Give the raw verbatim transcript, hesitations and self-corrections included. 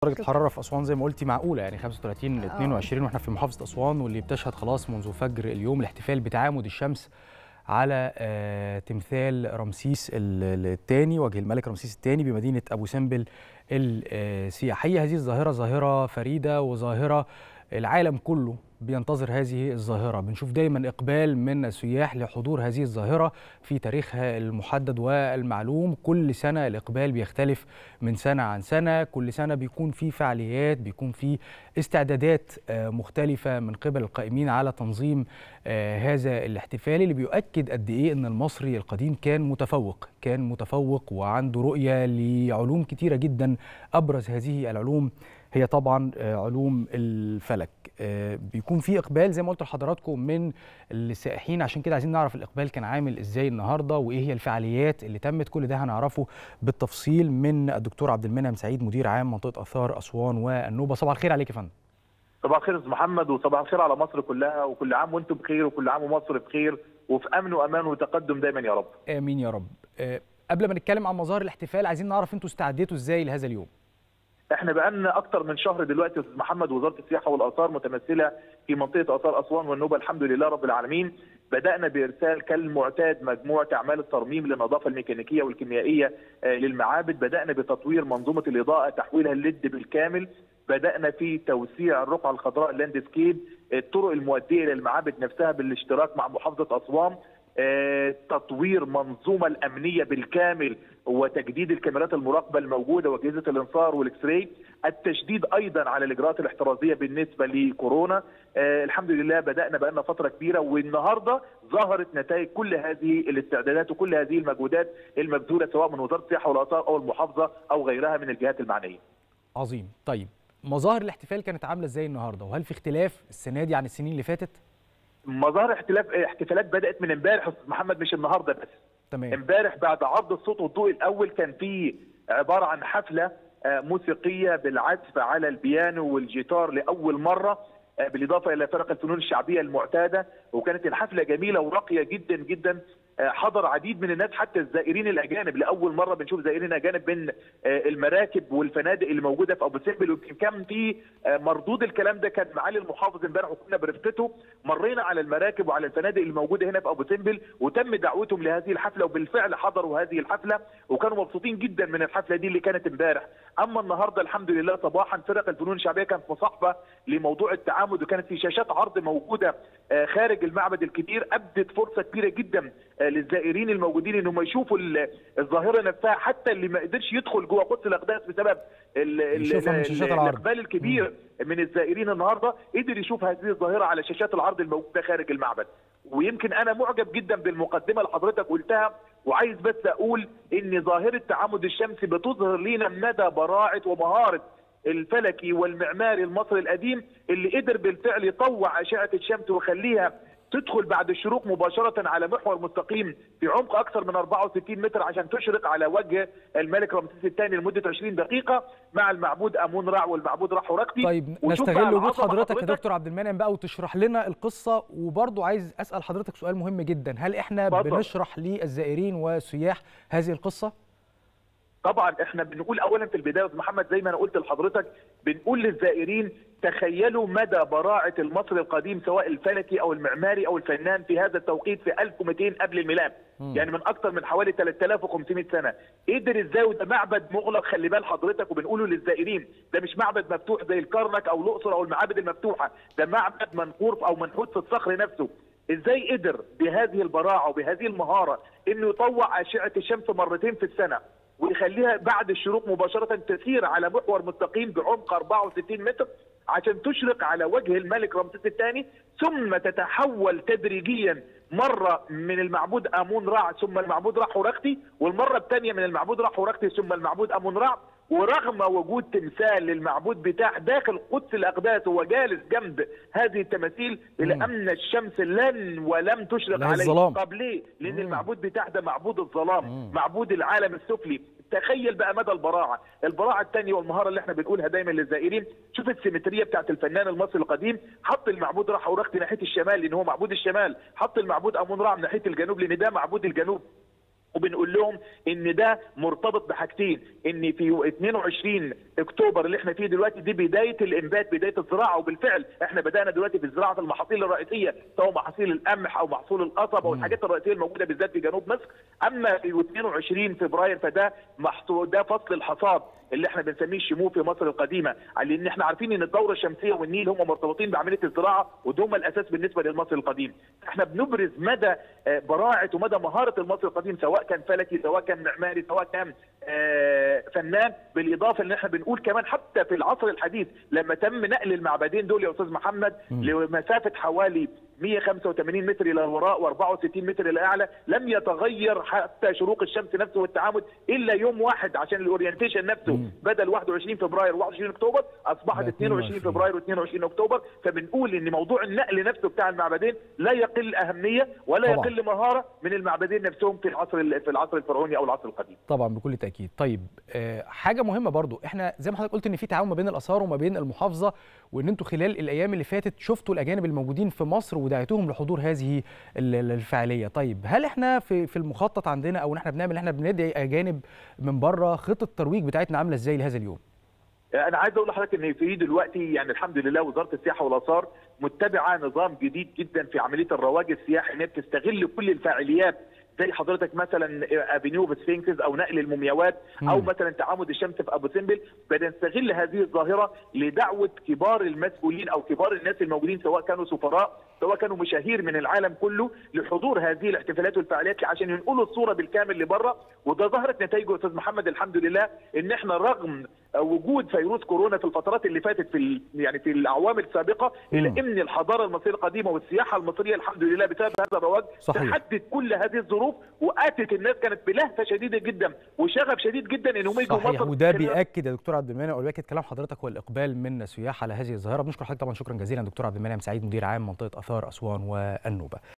درجة الحرارة في أسوان زي ما قلتي معقولة، يعني خمسة وثلاثين ل اثنين وعشرين واحنا في محافظة أسوان، واللي بتشهد خلاص منذ فجر اليوم الاحتفال بتعامد الشمس على آه تمثال رمسيس الثاني، وجه الملك رمسيس الثاني بمدينة أبو سمبل السياحية. هذه الظاهرة ظاهرة فريدة وظاهرة العالم كله بينتظر هذه الظاهرة. بنشوف دايما إقبال من السياح لحضور هذه الظاهرة في تاريخها المحدد والمعلوم. كل سنة الإقبال بيختلف من سنة عن سنة، كل سنة بيكون في فعاليات، بيكون في استعدادات مختلفة من قبل القائمين على تنظيم هذا الاحتفال، اللي بيؤكد قد إيه أن المصري القديم كان متفوق كان متفوق وعنده رؤية لعلوم كتيرة جدا. أبرز هذه العلوم هي طبعا علوم الفلك. بيكون في اقبال زي ما قلت لحضراتكم من السائحين، عشان كده عايزين نعرف الاقبال كان عامل ازاي النهارده، وايه هي الفعاليات اللي تمت. كل ده هنعرفه بالتفصيل من الدكتور عبد المنعم سعيد، مدير عام منطقه اثار اسوان والنوبه. صباح الخير عليك يا فندم. صباح الخير استاذ محمد، وصباح الخير على مصر كلها، وكل عام وانتم بخير، وكل عام ومصر بخير وفي امن وامان وتقدم دايما يا رب. امين يا رب. قبل ما نتكلم عن مظاهر الاحتفال، عايزين نعرف انتوا استعديتوا ازاي لهذا اليوم. احنا بقالنا اكتر من شهر دلوقتي استاذ محمد، وزاره السياحه والاثار متمثله في منطقه اثار اسوان والنوبه الحمد لله رب العالمين. بدانا بارسال كالمعتاد مجموعه اعمال الترميم للنظافه الميكانيكيه والكيميائيه للمعابد. بدانا بتطوير منظومه الاضاءه، تحويلها الليد بالكامل. بدانا في توسيع الرقعه الخضراء اللاندسكيب، الطرق المؤديه الى المعابد نفسها بالاشتراك مع محافظه اسوان. آه، تطوير منظومه الامنيه بالكامل وتجديد الكاميرات المراقبه الموجوده واجهزه الانصار والاكس راي. التشديد ايضا على الاجراءات الاحترازيه بالنسبه لكورونا. آه، الحمد لله بدانا بقالنا فتره كبيره، والنهارده ظهرت نتائج كل هذه الاستعدادات وكل هذه المجهودات المبذوله سواء من وزاره السياحه والاثار او المحافظه او غيرها من الجهات المعنيه. عظيم. طيب مظاهر الاحتفال كانت عامله ازاي النهارده، وهل في اختلاف السنه دي عن السنين اللي فاتت؟ مظاهر اختلاف احتفالات بدات من امبارح استاذ محمد، مش النهارده بس. تمام. امبارح بعد عرض الصوت والضوء الاول كان في عباره عن حفله موسيقيه بالعزف على البيانو والجيتار لاول مره، بالاضافه الى فرق الفنون الشعبيه المعتاده، وكانت الحفله جميله وراقيه جدا جدا. حضر عديد من الناس حتى الزائرين الاجانب، لاول مره بنشوف زائرين اجانب من المراكب والفنادق اللي موجوده في ابو سمبل. ويمكن كان في مردود الكلام ده كان معالي المحافظ امبارح وكنا برفقته مرينا على المراكب وعلى الفنادق اللي موجوده هنا في ابو سمبل، وتم دعوتهم لهذه الحفله، وبالفعل حضروا هذه الحفله وكانوا مبسوطين جدا من الحفله دي اللي كانت امبارح. اما النهارده الحمد لله صباحا فرق الفنون الشعبيه كانت مصاحبه لموضوع التعامد، وكانت في شاشات عرض موجوده خارج المعبد الكبير ادت فرصه كبيره جدا للزائرين الموجودين انهم يشوفوا الظاهره نفسها، حتى اللي ما قدرش يدخل جوه قدس الاقداس بسبب الاقبال الكبير مم. من الزائرين النهارده، قدر يشوف هذه الظاهره على شاشات العرض الموجوده خارج المعبد. ويمكن انا معجب جدا بالمقدمه اللي حضرتك قلتها، وعايز بس اقول ان ظاهره تعامد الشمس بتظهر لنا مدى براعه ومهاره الفلكي والمعماري المصري القديم، اللي قدر بالفعل يطوع اشعه الشمس ويخليها تدخل بعد الشروق مباشرة على محور مستقيم في عمق أكثر من أربعة وستين متر عشان تشرق على وجه الملك رمسيس الثاني لمدة عشرين دقيقة مع المعبود أمون رع والمعبود رح ورقتي. طيب نستغل وجود حضرتك يا دكتور عبد المنعم بقى وتشرح لنا القصة. وبرضو عايز أسأل حضرتك سؤال مهم جدا، هل إحنا فضل. بنشرح للزائرين والسياح هذه القصة؟ طبعا احنا بنقول اولا في البدايه محمد زي ما انا قلت لحضرتك، بنقول للزائرين تخيلوا مدى براعه المصري القديم سواء الفلكي او المعماري او الفنان في هذا التوقيت في ألف ومئتين قبل الميلاد، م. يعني من اكثر من حوالي ثلاثة آلاف وخمسمئة سنه. قدر ازاي؟ وده معبد مغلق خلي بال حضرتك، وبنقوله للزائرين ده مش معبد مفتوح زي الكرنك او الاقصر او المعابد المفتوحه، ده معبد منقور او منحوت في الصخر نفسه. ازاي قدر بهذه البراعه وبهذه المهاره انه يطوع اشعه الشمس مرتين في السنه ويخليها بعد الشروق مباشرة تسير على محور مستقيم بعمق أربعة وستين متر عشان تشرق على وجه الملك رمسيس الثاني، ثم تتحول تدريجيا مرة من المعبود آمون رع ثم المعبود رح ورقتي، والمرة الثانية من المعبود رح ورقتي ثم المعبود آمون رع. ورغم وجود تمثال للمعبود بتاع داخل قدس الأقداس هو جالس جنب هذه التماثيل، إلى أن الشمس لن ولم تشرق عليه. الظلام. طب ليه؟ لأن المعبود بتاع ده معبود الظلام، مم. معبود العالم السفلي. تخيل بقى مدى البراعه، البراعه الثانيه والمهاره اللي احنا بنقولها دايما للزائرين. شوف السيمتريه بتاعت الفنان المصري القديم، حط المعبود رح ورقتي ناحيه الشمال لان هو معبود الشمال، حط المعبود امون رع ناحيه الجنوب لان ده معبود الجنوب. وبنقول لهم ان ده مرتبط بحاجتين، ان في اثنين وعشرين اكتوبر اللي احنا فيه دلوقتي دي بدايه الانبات، بدايه الزراعه، وبالفعل احنا بدانا دلوقتي في زراعه المحاصيل الرئيسيه سواء محاصيل القمح او محصول القصب او الحاجات الرئيسيه الموجوده بالذات في جنوب مصر. اما في اثنين وعشرين فبراير فده محصول، ده فصل الحصاد اللي احنا بنسميه الشمو في مصر القديمه، لان احنا عارفين ان الدوره الشمسيه والنيل هم مرتبطين بعمليه الزراعه وده هم الاساس بالنسبه للمصري القديم. احنا بنبرز مدى براعه ومدى مهاره المصري القديم سواء كان فلكي سواء كان معماري سواء كان فنان، بالاضافه ان احنا بنقول كمان حتى في العصر الحديث لما تم نقل المعبدين دول يا استاذ محمد لمسافه حوالي مئة وخمسة وثمانين متر الى الوراء وأربعة وستين متر الى الاعلى، لم يتغير حتى شروق الشمس نفسه والتعامد الا يوم واحد عشان الاورينتيشن نفسه. مم. بدل واحد وعشرين فبراير وواحد وعشرين اكتوبر اصبحت اثنين وعشرين فبراير واثنين وعشرين اكتوبر. فبنقول ان موضوع النقل نفسه بتاع المعبدين لا يقل اهميه ولا طبعا. يقل مهاره من المعبدين نفسهم في العصر في العصر الفرعوني او العصر القديم. طبعا بكل تاكيد. طيب آه حاجه مهمه برضو، احنا زي ما حضرتك قلت ان في تعاون ما بين الاثار وما بين المحافظه، وان انتم خلال الايام اللي فاتت شفتوا الاجانب الموجودين في مصر ودعيتوهم لحضور هذه الفعاليه. طيب هل احنا في في المخطط عندنا او احنا بنعمل احنا بندعي اجانب من بره، خطه الترويج بتاعتنا عامله ازاي لهذا اليوم؟ انا عايز اقول لحضرتك ان في دلوقتي يعني الحمد لله وزاره السياحه والاثار متبعه نظام جديد جدا في عمليه الرواج السياحي، ان هي بتستغل كل الفعاليات زي حضرتك مثلا افينيو بسفينكس او نقل المومياوات او مم. مثلا تعامد الشمس في ابو سمبل. بنستغل هذه الظاهره لدعوه كبار المسؤولين او كبار الناس الموجودين سواء كانوا سفراء سواء كانوا مشاهير من العالم كله لحضور هذه الاحتفالات والفعاليات عشان ينقلوا الصوره بالكامل لبره. وده ظهرت نتائجه يا استاذ محمد الحمد لله، ان احنا رغم وجود فيروس كورونا في الفترات اللي فاتت في يعني في الاعوام السابقه الا ان الحضاره المصريه القديمه والسياحه المصريه الحمد لله بسبب هذا الرواج تحدت كل هذه الظروف واتت الناس كانت بلهفه شديده جدا وشغف شديد جدا انهم يجوا مصر. وده بياكد يا دكتور عبد المنعم او بياكد كلام حضرتك هو الاقبال من السياح على هذه الظاهره. بنشكر حضرتك طبعا شكرا جزيلا دكتور عبد المنعم سعيد مدير عام منطقه اثار اسوان والنوبه.